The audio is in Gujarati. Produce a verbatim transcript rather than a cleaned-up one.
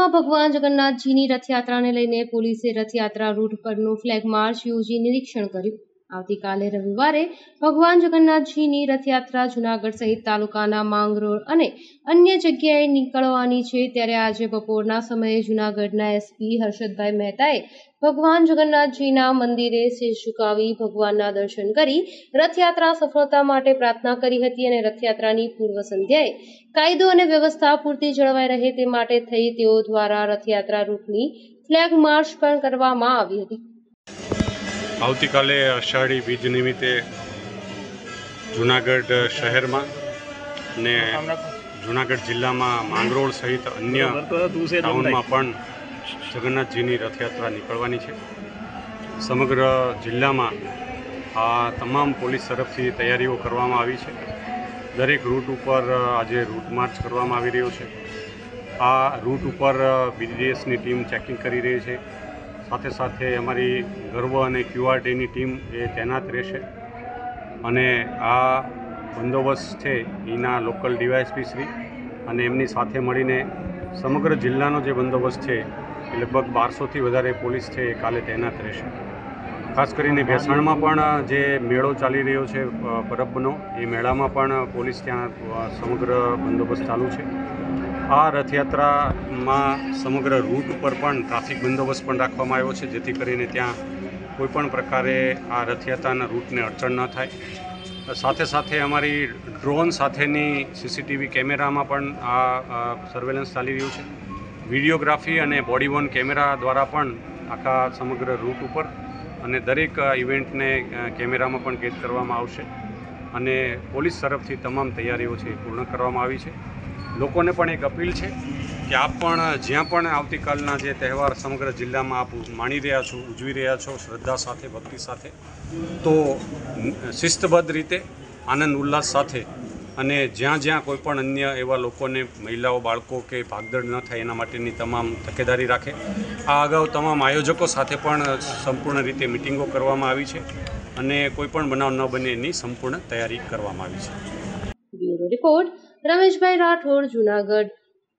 જૂનાગઢમાં ભગવાન જગન્નાથજીની રથયાત્રાને લઈને પોલીસે રથયાત્રા રૂટ પરનું ફ્લેગ માર્ચ યોજી નિરીક્ષણ કર્યું. આવતીકાલે રવિવારે ભગવાન જગન્નાથજીની રથયાત્રા જૂનાગઢ સહિત તાલુકાના માંગરોળ અને અન્ય જગ્યાએ નીકળવાની છે, ત્યારે આજે બપોરના સમયે જૂનાગઢના એસપી હર્ષદભાઈ મહેતાએ ભગવાન જગન્નાથજીના મંદિરે શીશ ઝુકાવી ભગવાનના દર્શન કરી રથયાત્રા સફળતા માટે પ્રાર્થના કરી હતી અને રથયાત્રાની પૂર્વ સંધ્યાએ કાયદો અને વ્યવસ્થા પૂરતી જળવાઈ રહે તે માટે થઈ તેઓ દ્વારા રથયાત્રા રૂટની ફ્લેગ માર્ચ પણ કરવામાં આવી હતી. આવતીકાલે અષાઢી બીજ નિમિત્તે જૂનાગઢ શહેરમાં અને જૂનાગઢ જિલ્લામાં માંગરોળ સહિત અન્ય ટાઉનમાં પણ જગન્નાથજીની રથયાત્રા નીકળવાની છે. સમગ્ર જિલ્લામાં આ તમામ પોલીસ તરફથી તૈયારીઓ કરવામાં આવી છે. દરેક રૂટ ઉપર આજે રૂટ માર્ચ કરવામાં આવી રહ્યો છે. આ રૂટ ઉપર બીડીડીએસની ટીમ ચેકિંગ કરી રહી છે. સાથે સાથે અમારી ગર્વ અને ક્યુઆરટીની ટીમ એ તૈનાત રહેશે અને આ બંદોબસ્ત છે એના લોકલ ડીવાયએસપી શ્રી અને એમની સાથે મળીને સમગ્ર જિલ્લાનો જે બંદોબસ્ત છે એ લગભગ બારસોથી વધારે પોલીસ છે એ કાલે તૈનાત રહેશે. ખાસ કરીને ભેસાણમાં પણ જે મેળો ચાલી રહ્યો છે પરબનો, એ મેળામાં પણ પોલીસ ત્યાં સમગ્ર બંદોબસ્ત ચાલુ છે. આ રથયાત્રામાં સમગ્ર રૂટ ઉપર પણ ટ્રાફિક બંદોબસ્ત પણ રાખવામાં આવ્યો છે, જેથી કરીને ત્યાં કોઈપણ પ્રકારે આ રથયાત્રાના રૂટને અડચણ ન થાય. સાથે સાથે અમારી ડ્રોન સાથેની સીસીટીવી કેમેરામાં પણ આ સર્વેલન્સ ચાલી રહ્યું છે. વિડીયોગ્રાફી અને બોડી વોર્ન કેમેરા દ્વારા પણ આખા સમગ્ર રૂટ ઉપર અને દરેક ઇવેન્ટને કેમેરામાં પણ કેદ કરવામાં આવશે અને પોલીસ તરફથી તમામ તૈયારીઓ છે પૂર્ણ કરવામાં આવી છે. લોકોને પણ એક અપીલ છે કે આપ પણ જ્યાં પણ આવતીકાલના જે તહેવાર સમગ્ર જિલ્લામાં આપ માણી રહ્યા છો, ઉજવી રહ્યા છો શ્રદ્ધા સાથે, ભક્તિ સાથે, તો શિસ્તબદ્ધ રીતે આનંદ ઉલ્લાસ સાથે અને જ્યાં જ્યાં કોઈ પણ અન્ય એવા લોકોને, મહિલાઓ, બાળકો કે ભાગદોડ ન થાય એના માટેની તમામ તકેદારી રાખે. આ અગાઉ તમામ આયોજકો સાથે પણ સંપૂર્ણ રીતે મિટિંગો કરવામાં આવી છે અને કોઈ પણ બનાવ ન બને એની સંપૂર્ણ તૈયારી કરવામાં આવી છે. Bureau report Rameshbhai Rathod, Junagadh.